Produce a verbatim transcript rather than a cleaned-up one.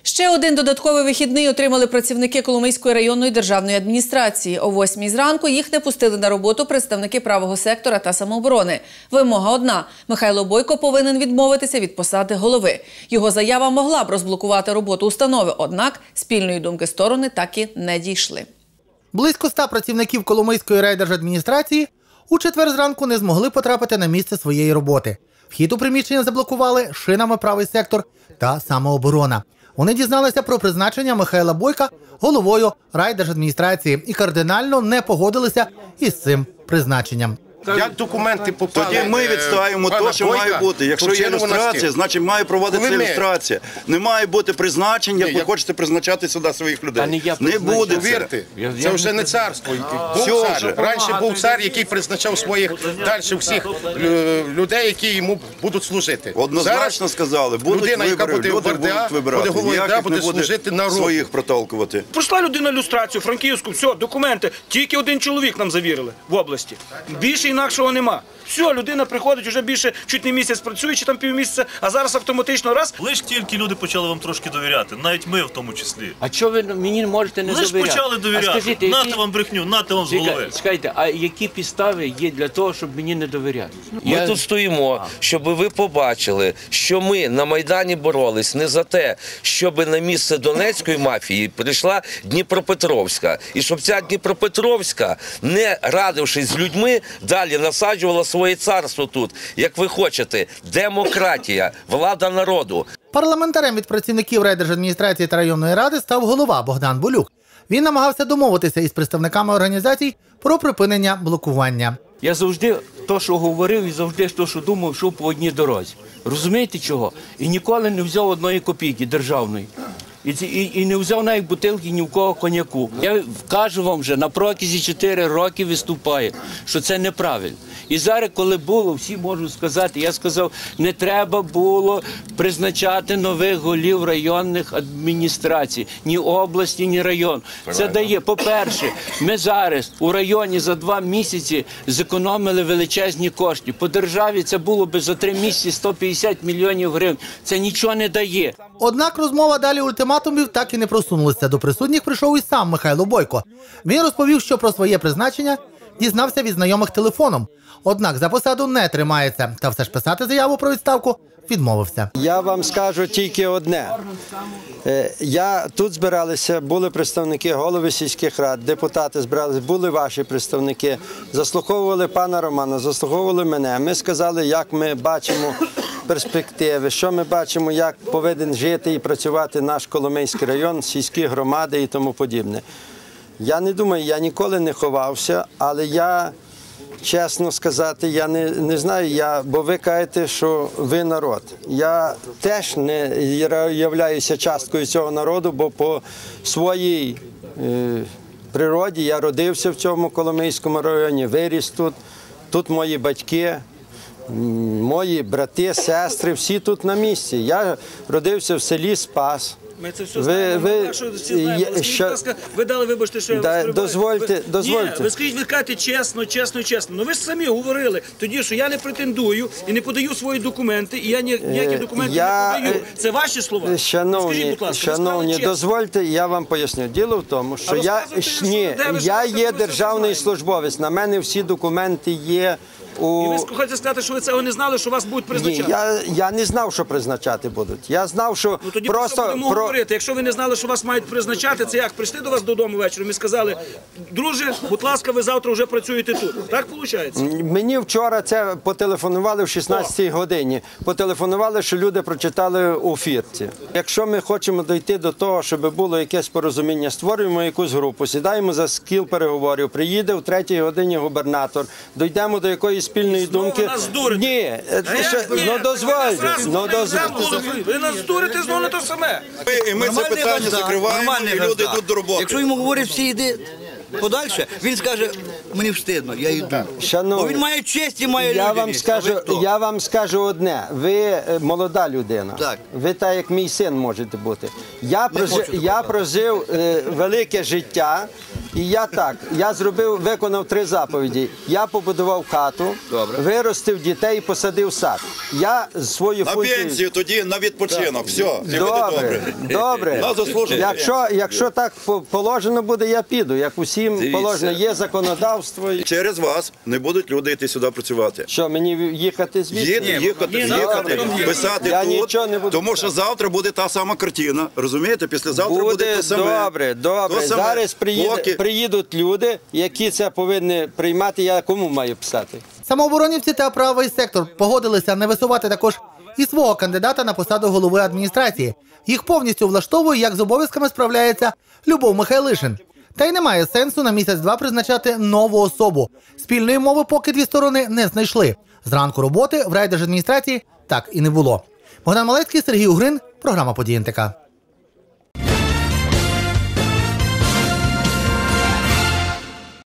Ще один додатковий вихідний отримали працівники Коломийської районної державної адміністрації. О восьмій зранку їх не пустили на роботу представники правого сектора та самооборони. Вимога одна – Михайло Бойко повинен відмовитися від посади голови. Його заява могла б розблокувати роботу установи, однак спільної думки сторони так і не дійшли. Близько ста працівників Коломийської райдержадміністрації у четвер зранку не змогли потрапити на місце своєї роботи. Вхід у приміщення заблокували шинами правий сектор та самооборона. Вони дізналися про призначення Михайла Бойка головою райдержадміністрації і кардинально не погодилися із цим призначенням. Як документи попали? Тоді ми відставимо те, що має бути. Якщо є ілюстрація, значить має проводитися ілюстрація. Не має бути призначень, як ви хочете призначати сюди своїх людей. Не буде це. Це вже не царство. Був цар. Раніше був цар, який призначав своїх далі всіх людей, які йому будуть служити. Однозначно сказали, будуть вибори, люди будуть вибирати. Ніяких не буде своїх протолкувати. Пройшла людина ілюстрацію, Франківську, все, документи. Тільки один чоловік нам завірили в області. Більше інакшого нема. Все, людина приходить, вже більше чуть не місяць працює, чи там півмісяця, а зараз автоматично раз. Лише тільки люди почали вам трошки довіряти, навіть ми в тому числі. А чого ви мені можете не довіряти? Лише почали довіряти, скажіть, нате які... вам брехню, нате вам з голови. Скажіть, а які підстави є для того, щоб мені не довіряти? Ми Я... тут стоїмо, щоб ви побачили, що ми на Майдані боролись не за те, щоб на місце Донецької мафії прийшла Дніпропетровська. І щоб ця Дніпропетровська, не радившись з людьми, далі насаджувала своє царство тут. Як ви хочете, демократія, влада народу. Парламентарем від працівників райдержадміністрації та районної ради став голова Богдан Болюк. Він намагався домовитися із представниками організацій про припинення блокування. Я завжди те, що говорив, і завжди те, що думав, йшов по одній дорозі. Розумієте чого? І ніколи не взяв одної копійки державної. І, і, і не взяв навіть бутилки ні в кого коньяку. Я кажу вам вже, на протязі чотири роки виступаю, що це неправильно. І зараз, коли було, всі можуть сказати, я сказав, не треба було призначати нових голів районних адміністрацій, ні області, ні район. Це дає, по-перше, ми зараз у районі за два місяці зекономили величезні кошти. По державі це було би за три місяці сто п'ятдесят мільйонів гривень. Це нічого не дає. Однак розмова далі ультиматумів так і не просунулася. До присутніх прийшов і сам Михайло Бойко. Він розповів, що про своє призначення дізнався від знайомих телефоном. Однак за посаду не тримається, та все ж писати заяву про відставку відмовився. Я вам скажу тільки одне. Я тут збиралися, були представники голови сільських рад, депутати збиралися, були ваші представники, заслуховували пана Романа, заслуховували мене. Ми сказали, як ми бачимо перспективи, що ми бачимо, як повинен жити і працювати наш Коломийський район, сільські громади і тому подібне. Я не думаю, я ніколи не ховався, але я, чесно сказати, я не, не знаю, я, бо ви кажете, що ви народ. Я теж не являюся часткою цього народу, бо по своїй е, природі я родився в цьому Коломийському районі, виріс тут, тут мої батьки. Мої брати, сестри, всі тут на місці. Я родився в селі Спас. Ми це все знаємо. Ви, ви, що, всі знаємо. Ви, скажіть, будь ласка, ви дали, вибачте, що я да, вас перебиваю. Дозвольте, ви, дозвольте. Ні, ви скажіть, ви кажете чесно, чесно, чесно. Ну ви ж самі говорили тоді, що я не претендую і не подаю свої документи, і я ніякі документи я, не подаю. Це ваші слова? Шановні, скажіть, будь ласка, шановні, дозвольте, я вам поясню. Діло в тому, що я, ні, я є державний службовець, на мене всі документи є. У... І ви хочете сказати, що ви цього не знали, що вас будуть призначати? Ні, я, я не знав, що призначати будуть. Я знав, що ну, тоді просто... будемо про... говорити. Якщо ви не знали, що вас мають призначати, це як? Прийшли до вас додому вечором і сказали, друже, будь ласка, ви завтра вже працюєте тут. Так виходить? Мені вчора це потелефонували в шістнадцятій годині. Потелефонували, що люди прочитали у фірці. Якщо ми хочемо дійти до того, щоб було якесь порозуміння, створюємо якусь групу, сідаємо за стіл переговорів, приїде в третій годині губернатор, дійдемо до якоїсь спільної думки. Ні, ну дозвольте. Ви нас дурите знову не те саме. І ми це питання закриваємо, і люди йдуть до роботи. Якщо йому говорять, всі йди подальше, він скаже, мені встидно, я йду. Бо він має честь і має людяність. Я вам скажу одне, ви молода людина, ви так як мій син можете бути. Я прожив велике життя І я так, я зробив, виконав три заповіді. Я побудував хату, виростив дітей і посадив сад. Я свою На функцію... пенсію тоді, на відпочинок, все, і буде Добре, добре. добре. На заслужену Якщо, якщо так по- положено буде, я піду. Як усім Дивіться. положено, є законодавство. Через вас не будуть люди йти сюди працювати. Що, мені їхати звідси? Їд, їхати, їхати, писати Я тут, нічого не буду тому що завтра буде та сама картина, розумієте? Післязавтра буде, Буде те саме. добре, добре. То саме. Зараз приїде, Поки- приїдуть люди, які це повинні приймати, я кому маю писати? Самооборонівці та правий сектор погодилися не висувати також і свого кандидата на посаду голови адміністрації. Їх повністю влаштовує, як з обов'язками справляється Любов Михайлишин. Та й немає сенсу на місяць-два призначати нову особу. Спільної мови поки дві сторони не знайшли. Зранку роботи в райдержадміністрації так і не було. Богдан Малецький, Сергій Угрин, програма «Події ен те ка».